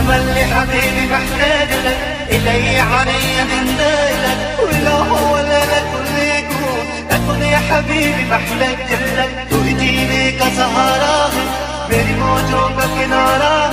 تملي حبيبي محتاج لك، إلي علي من ليلك، ولا هو لا لكن يكون أكون يا حبيبي محتاج لك، تهديني كسهرة मेरी मौजों का किनारा